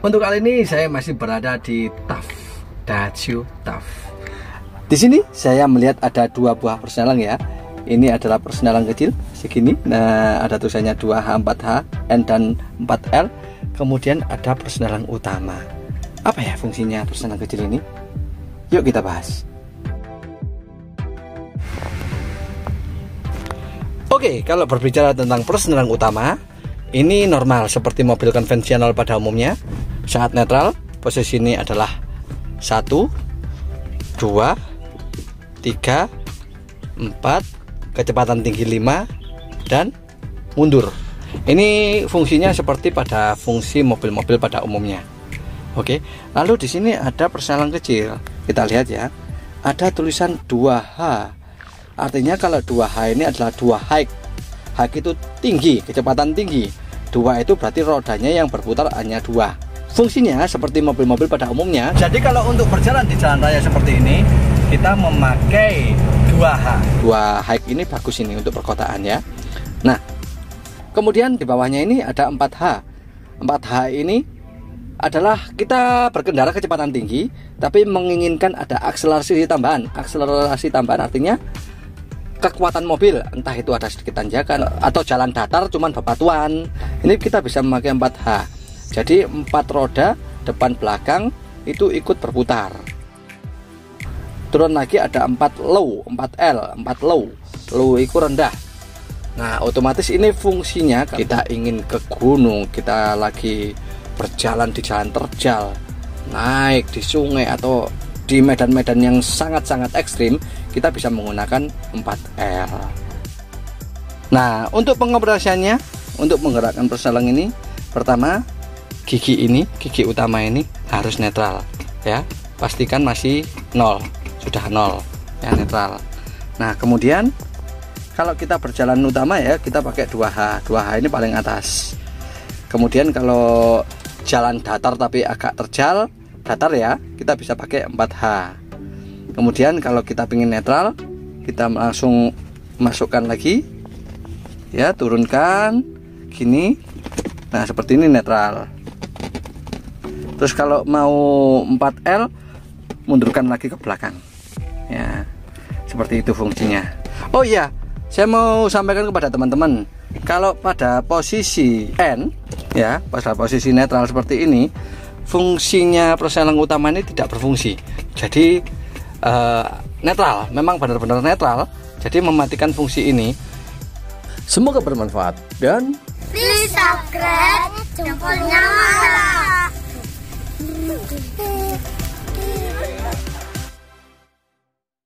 Untuk kali ini saya masih berada di TAF, Daihatsu TAF. Di sini saya melihat ada dua buah persneling ya. Ini adalah persneling kecil segini. Nah, ada tulisannya 2H, 4H, N dan 4L. Kemudian ada persneling utama. Apa ya fungsinya persneling kecil ini? Yuk kita bahas. Oke, kalau berbicara tentang persneling utama, ini normal seperti mobil konvensional pada umumnya. Saat netral, posisi ini adalah 1, 2, 3, 4, kecepatan tinggi 5, dan mundur. Ini fungsinya seperti pada fungsi mobil-mobil pada umumnya. Oke, lalu di sini ada persneling kecil. Kita lihat ya, ada tulisan 2H. Artinya kalau 2H ini adalah 2 high. High itu tinggi, kecepatan tinggi. 2 itu berarti rodanya yang berputar hanya 2. Fungsinya seperti mobil-mobil pada umumnya. Jadi kalau untuk berjalan di jalan raya seperti ini, kita memakai 2H. 2 high ini bagus ini untuk perkotaan ya. Nah, kemudian di bawahnya ini ada 4H. 4H ini adalah kita berkendara kecepatan tinggi, tapi menginginkan ada akselerasi tambahan. Akselerasi tambahan artinya kekuatan mobil, entah itu ada sedikit tanjakan atau jalan datar cuman bebatuan. Ini kita bisa memakai 4H. Jadi 4 roda depan belakang itu ikut berputar. Turun lagi ada 4 low, 4L, 4 low. Low itu rendah. Nah, otomatis ini fungsinya kita ingin ke gunung, kita lagi berjalan di jalan terjal, naik di sungai atau di medan-medan yang sangat-sangat ekstrim, kita bisa menggunakan 4L. Nah, untuk pengoperasiannya, untuk menggerakkan persneling ini, pertama gigi utama ini harus netral ya, pastikan masih 0, sudah 0 ya, netral. Nah, kemudian kalau kita berjalan utama ya, kita pakai 2H. 2H ini paling atas. Kemudian kalau jalan datar tapi agak terjal, datar ya, kita bisa pakai 4H. Kemudian kalau kita ingin netral, kita langsung masukkan lagi ya, turunkan gini. Nah, seperti ini netral. Terus kalau mau 4L, mundurkan lagi ke belakang ya, seperti itu fungsinya. Oh iya, saya mau sampaikan kepada teman-teman, kalau pada posisi N ya, pada posisi netral seperti ini, fungsinya persneling utama ini tidak berfungsi. Jadi netral, memang benar-benar netral. Jadi mematikan fungsi ini. Semoga bermanfaat dan please subscribe, jempolnya malah.